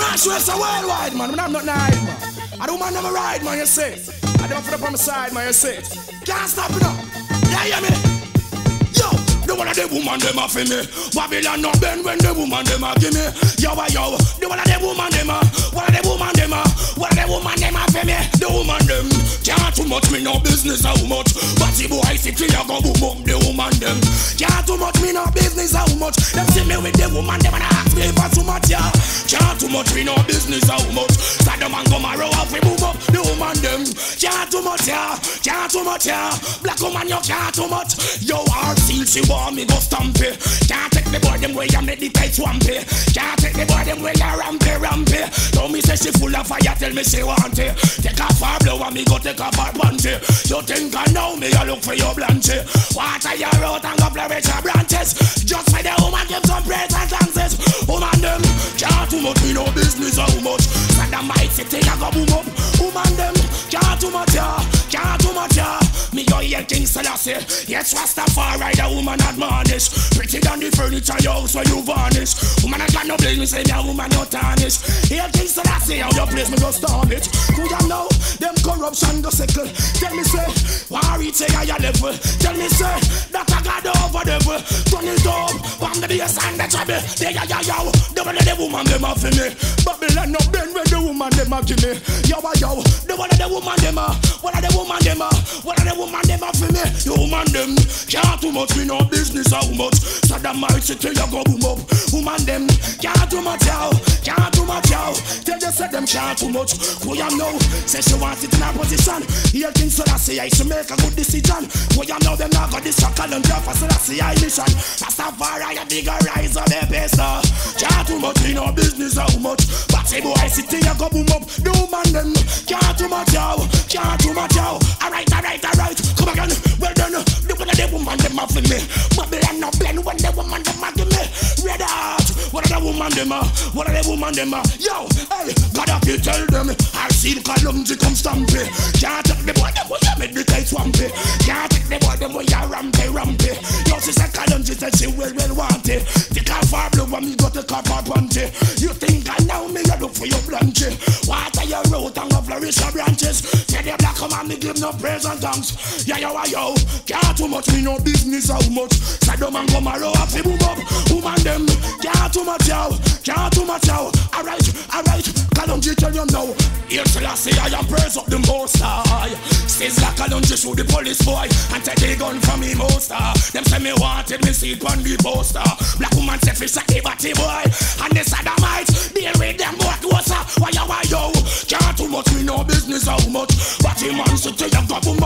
Cash race a worldwide, man. I'm not naive, man. I don't want them to ride, man, you see. I don't put up on my side, man, you see. Can't stop it up. Yeah, hear me? Yo, the one of the woman them a for me. Babylon no bend when the woman them a give me. Yo, the one of the woman them a. One of the woman them a. One of the woman them a for me. The woman them can't too much, me no business how much. But the boy see clear go boom up the woman them. Can't too much, me no business how much. Them see me with the woman them and ask me for too much, yeah. Can't too much, me no business how much. So the man come a row up, we boom up the woman them. Can't too much, yeah. Can't too much, yeah. Black woman, you can't too much. Yo, hard seal, she want me go stampy. Can't take the boy them way I meditate swampy. Can't take the boy them way I rampy. Don't me say she full of fire, tell me she want it. Take off her blow and me go take off her panty. You think I know me, I look for your blanchy. Water your road and go flourish her branches. Just for the woman give some praise and dances. Woman them can't too much, me no business how much. So the might city I go boom up. Woman them can't too much, yeah. Can't too much, yeah. Me go hear King Selassie. Yes, Rastafari, the woman admonish. Pretty than the furniture your house where you vanish. Woman I got no blame, me say me a woman no tarnish. Hear King Selassie, how your place me go storm it. Could you know, them corruption go sickle. Tell me say, why reach a higher level. Tell me say, that I got over devil. Turn it up, from the bass and the trouble. They the one of the woman them a for me. Babylon no bend where the woman them a give me. Yo, the one of the woman them a. One of the woman them a. One of the woman them a for me. You woman them can't too much, me no business how much. So the might city you go boom up. Woman them can't too much how. Can't too much how. Tell you say them can't too much. Who you know? Say she wants it in her position. Here King Selassie I should make a good decision. Who you know them not got this chuckle and drop for Selassie I mission. Rastafari a bigger rise of their base. Can't too much, me no business how much. But say boy city you go boom up. The woman them can't too much how. Can't too much how. Alright. Come again. Well done. The one of the woman them a for me. Babylon no blend when the woman them a give me. Red heart. What of the woman them a? What of the woman them a? Yo, hey, God up you tell them. I'll see the columns come stampy. Can't take the boy them way you meditate swampy. Can't take the boy them way you rampy. Yo, she said columns, she said she will want it. Take off her blue and me go take off her panty. You think I know me, you look for your blanchy. Water your root and go flourish her branches. Tell the black man me give no praise and thanks. Yo, can't too much, me no business how much. So the man come a row up, fi boom up. Woman them can't too much, yo. Can't too much, yo. Alright. Kalonji tell you now. Here shall I say I am praise up the most high. Sizzla Kalonji shoot the police boy and take the gun from me most high. Them say me wanted me see it on the poster. Black woman say fish a batty boy. And the sodomites deal with them both closer. Why yo. Can't too much, me no business how much. But the man should tell you go boom